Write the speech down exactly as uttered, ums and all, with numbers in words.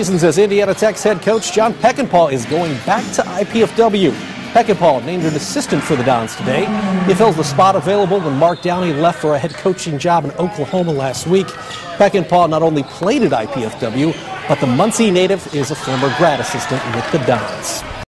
Seasons as Indiana Tech's head coach John Peckinpaugh is going back to I P F W. Peckinpaugh named an assistant for the Dons today. He fills the spot available when Mark Downey left for a head coaching job in Oklahoma last week. Peckinpaugh not only played at I P F W, but the Muncie native is a former grad assistant with the Dons.